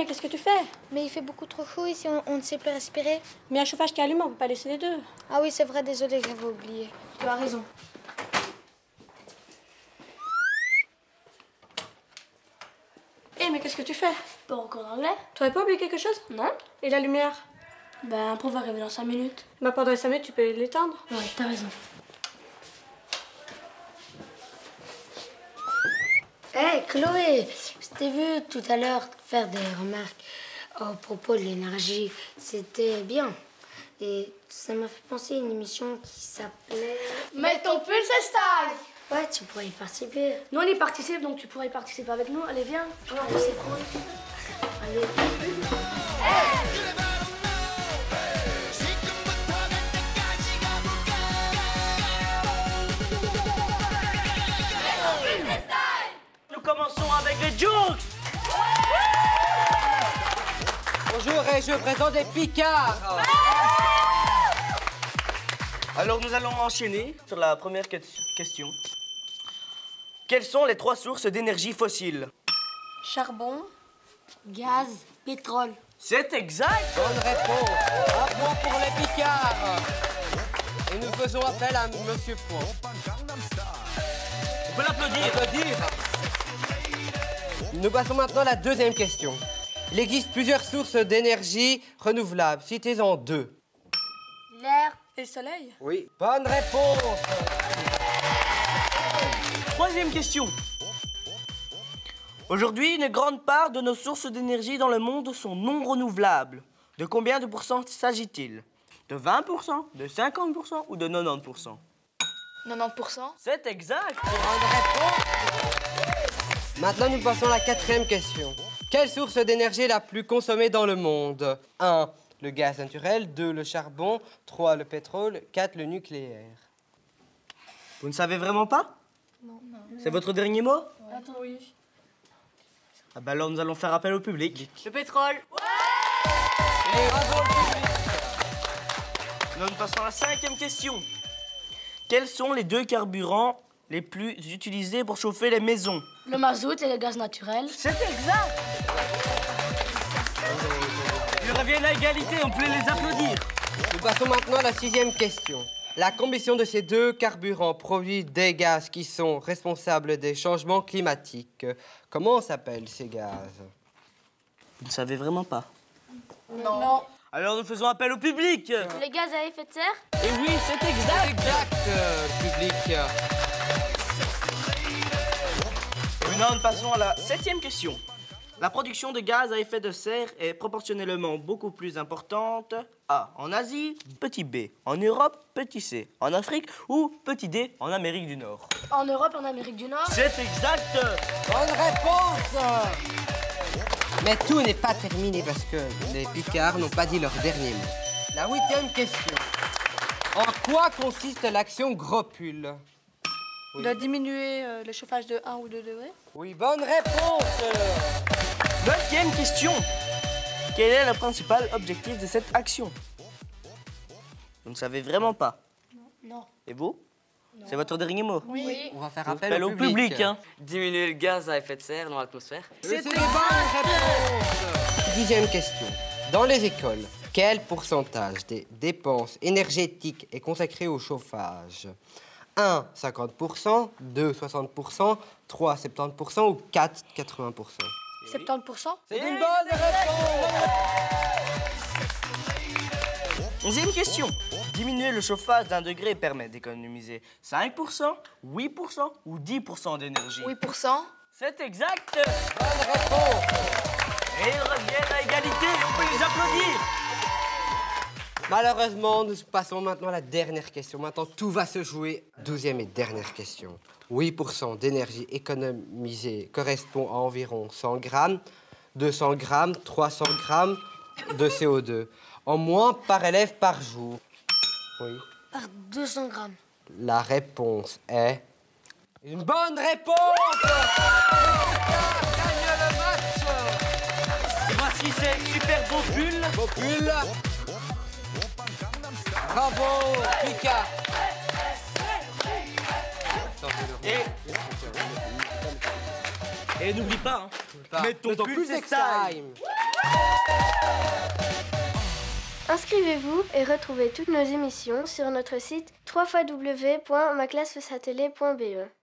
qu'est-ce que tu fais? Mais il fait beaucoup trop chaud ici, on ne sait plus respirer. Mais il y a un chauffage qui allume, on peut pas laisser les deux. Ah oui, c'est vrai, désolé, j'avais oublié. Tu as raison. Eh, mais qu'est-ce que tu fais? Pas encore d'anglais? Tu aurais pas oublié quelque chose? Non. Et la lumière? Ben, un prof va arriver dans 5 minutes. Bah, pendant les 5 minutes, tu peux l'éteindre. Ouais, t'as raison. Hé, Chloé, je t'ai vu tout à l'heure faire des remarques au propos de l'énergie. C'était bien. Et ça m'a fait penser à une émission qui s'appelait... Mets ton pull, c'est style! Ouais, tu pourrais y participer. Nous, on y participe, donc tu pourrais y participer avec nous. Allez, viens. C'est cool. Allez. Nous commençons avec les jokes. Bonjour, et je présente les Picards. Alors nous allons enchaîner sur la première question. Quelles sont les 3 sources d'énergie fossile? Charbon. Gaz, pétrole. C'est exact. Bonne réponse. Un point pour les Picards. Et nous faisons appel à Monsieur Point. On peut l'applaudir. Applaudir. Nous passons maintenant à la deuxième question. Il existe plusieurs sources d'énergie renouvelables. Citez-en 2. L'air. Et le soleil? Oui. Bonne réponse. Troisième question. Aujourd'hui, une grande part de nos sources d'énergie dans le monde sont non renouvelables. De combien de pourcents s'agit-il? De 20%, de 50% ou de 90%? 90%. C'est exact. Bonne réponse. Maintenant, nous passons à la quatrième question. Quelle source d'énergie est la plus consommée dans le monde? 1. Le gaz naturel. 2. Le charbon. 3. Le pétrole. 4. Le nucléaire. Vous ne savez vraiment pas? Non. C'est votre dernier mot? Attends, oui. Ah bah alors nous allons faire appel au public. Le pétrole. Et bravo le public. Nous passons à la 5e question. Quels sont les 2 carburants les plus utilisés pour chauffer les maisons? Le mazout et le gaz naturel. C'est exact. Ils reviennent à égalité, on peut les applaudir. Nous passons maintenant à la 6e question. La combustion de ces 2 carburants produit des gaz qui sont responsables des changements climatiques. Comment s'appellent ces gaz? Vous ne savez vraiment pas? Non. Alors nous faisons appel au public. Les gaz à effet de serre. Et oui, c'est exact. Exact, public. Maintenant, nous passons à la 7e question. La production de gaz à effet de serre est proportionnellement beaucoup plus importante. A. En Asie, petit b. En Europe, petit c. En Afrique ou petit d. En Amérique du Nord. En Europe et en Amérique du Nord. C'est exact. Bonne réponse. Mais tout n'est pas terminé parce que les Picards n'ont pas dit leur dernier mot. La 8e question. En quoi consiste l'action Gropule? Oui. De diminuer le chauffage de 1 ou 2 degrés? Oui, bonne réponse. 9e question. Quel est le principal objectif de cette action? Vous ne savez vraiment pas? Non. Et vous? C'est votre dernier mot? Oui. On va faire Appel appel au public. Hein. Diminuer le gaz à effet de serre dans l'atmosphère. C'est une bonne réponse. 10e question. Dans les écoles, quel pourcentage des dépenses énergétiques est consacré au chauffage? 1, 50%, 2, 60%, 3, 70% ou 4, 80%? 70%? C'est une bonne réponse. 11e question. Diminuer le chauffage d'1 degré permet d'économiser 5%, 8% ou 10% d'énergie. 8%. C'est exact. Bonne réponse. Et ils reviennent à égalité, on peut les applaudir. Malheureusement, nous passons maintenant à la dernière question. Maintenant, tout va se jouer. 12e et dernière question. 8% d'énergie économisée correspond à environ 100 grammes, 200 grammes, 300 grammes de CO2. En moins par élève par jour. Oui. Par 200 grammes. La réponse est... Une bonne réponse. Gagne le match. Et voici ces super beaux pulls. Beau pull. Bravo, Pika. Et n'oublie pas, hein, mets ton pull, c'est time. Inscrivez-vous et retrouvez toutes nos émissions sur notre site www.maclassefasatélé.be.